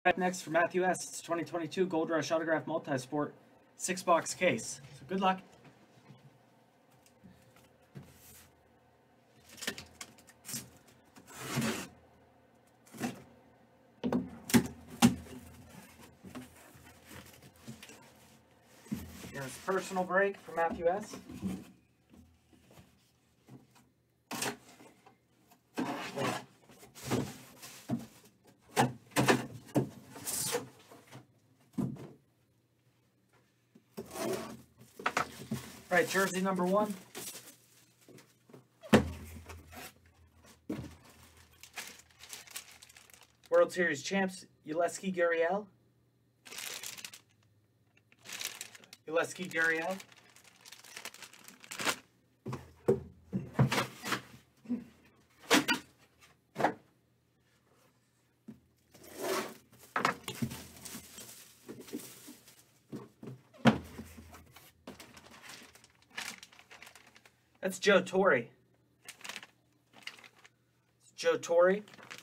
Next for Matthew S. It's 2022 Gold Rush Autograph Multi-Sport 6-box case. So good luck. Here's personal break for Matthew S. All right, jersey number 1. World Series champs, Yulesky Gurriel. That's Joe Torre. It's Joe Torre.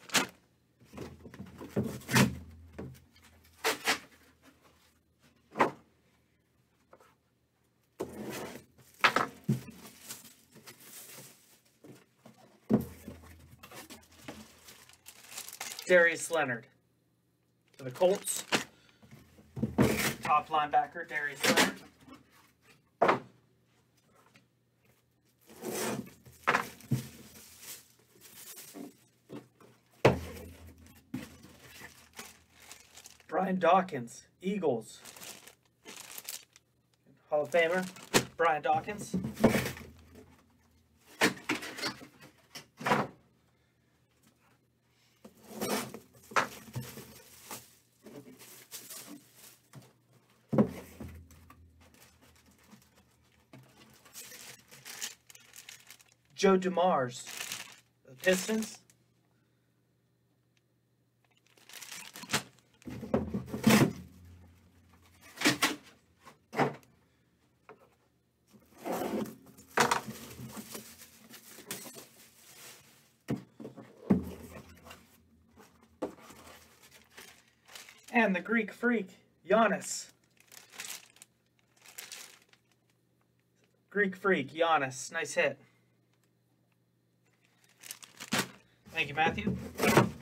Darius Leonard for the Colts. Top linebacker, Darius Leonard. Brian Dawkins, Eagles. Hall of Famer, Brian Dawkins. Joe DeMars, the Pistons. And the Greek Freak, Giannis. Greek Freak, Giannis. Nice hit. Thank you, Matthew.